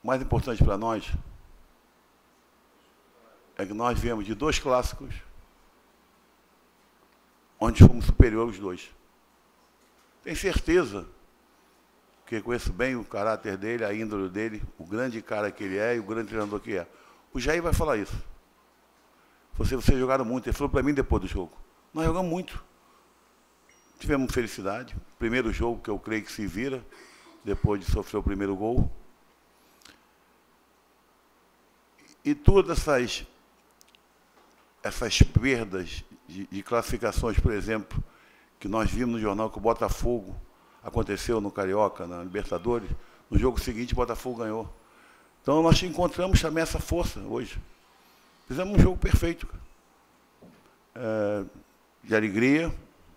mais importante para nós é que nós viemos de 2 clássicos, onde fomos superiores os 2. Tenho certeza, porque conheço bem o caráter dele, a índole dele, o grande cara que ele é e o grande treinador que é. O Jair vai falar isso. Vocês jogaram muito. Ele falou para mim depois do jogo. Nós jogamos muito. Tivemos felicidade. Primeiro jogo que eu creio que se vira, depois de sofrer o primeiro gol. E todas essas perdas de classificações, por exemplo, que nós vimos no jornal que o Botafogo aconteceu no Carioca, na Libertadores, no jogo seguinte o Botafogo ganhou. Então nós encontramos também essa força hoje. Fizemos um jogo perfeito, de alegria.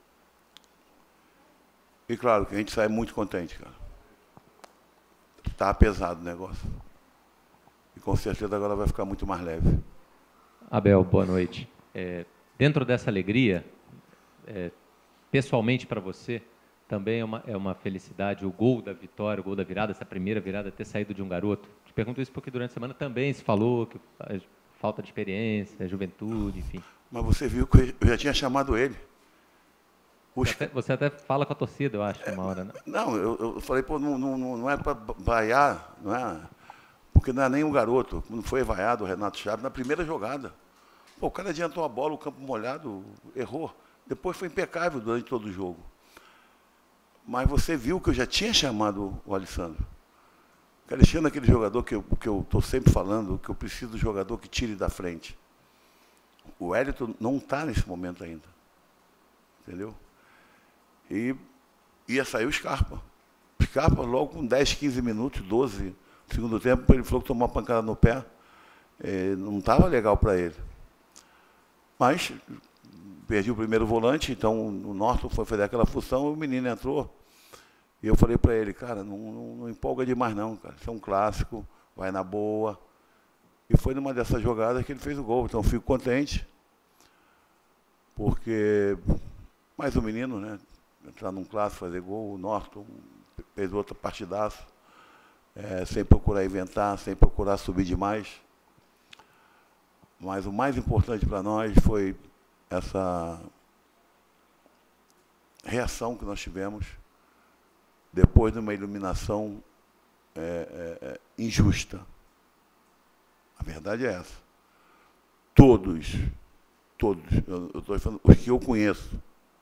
E claro que a gente sai muito contente, cara. Estava pesado o negócio. E com certeza agora vai ficar muito mais leve. Abel, boa noite. Dentro dessa alegria, pessoalmente para você, também é uma felicidade o gol da vitória, o gol da virada, essa primeira virada, ter saído de um garoto? Te pergunto isso porque durante a semana também se falou que falta de experiência, juventude, enfim. Mas você viu que eu já tinha chamado ele. Você até fala com a torcida, eu acho, uma hora, né? Não, eu falei, pô, não é para vaiar, não é? Porque não é nem um garoto. Não foi vaiado o Renato Chaves na primeira jogada. Pô, o cara adiantou a bola, o campo molhado, errou. Depois foi impecável durante todo o jogo. Mas você viu que eu já tinha chamado o Alessandro. O Alexandre é aquele jogador que eu estou sempre falando, que eu preciso do jogador que tire da frente. O Wellington não está nesse momento ainda. Entendeu? E ia sair o Scarpa. O Scarpa, logo com 10, 15 minutos, 12, no segundo tempo, ele falou que tomou uma pancada no pé. Não estava legal para ele. Mas perdi o primeiro volante, então o Norton foi fazer aquela função, o menino entrou. E eu falei para ele, cara, não empolga demais não, cara. Isso é um clássico, vai na boa. E foi numa dessas jogadas que ele fez o gol. Então fico contente. Porque mais um menino, né? Entrar num clássico, fazer gol, o Norton fez outra partidaço, sem procurar inventar, sem procurar subir demais. Mas o mais importante para nós foi essa reação que nós tivemos depois de uma eliminação injusta. A verdade é essa. Todos, eu estou falando, os que eu conheço,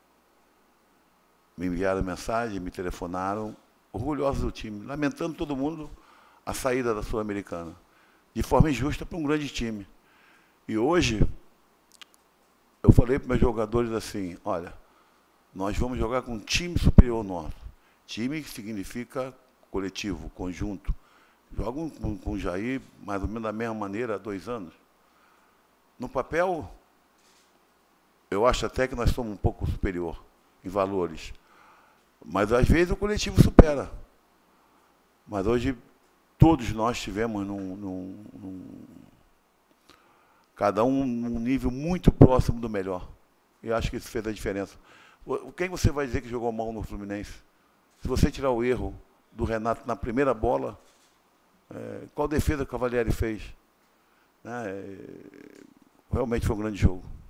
me enviaram mensagem, me telefonaram, orgulhosos do time, lamentando todo mundo a saída da Sul-Americana, de forma injusta para um grande time. E hoje, eu falei para meus jogadores assim, olha, nós vamos jogar com um time superior nosso. Time que significa coletivo, conjunto. Jogam com o Jair, mais ou menos da mesma maneira, há 2 anos. No papel, eu acho até que nós somos um pouco superior em valores. Mas, às vezes, o coletivo supera. Mas, hoje, todos nós tivemos cada um num nível muito próximo do melhor. E acho que isso fez a diferença. Quem você vai dizer que jogou mal no Fluminense? Se você tirar o erro do Renato na primeira bola, qual defesa que o Cavalieri fez? Realmente foi um grande jogo.